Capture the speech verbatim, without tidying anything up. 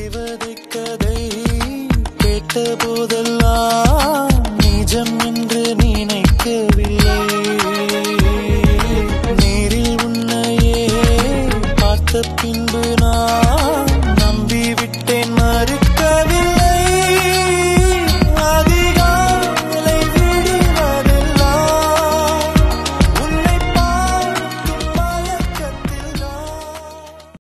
தேவதை கதை கேட்ட போதெல்லாம் நிஜம் என்று நினைக்கவில்லை. நேரில் உன்னையே பார்த்த பின்பு நான்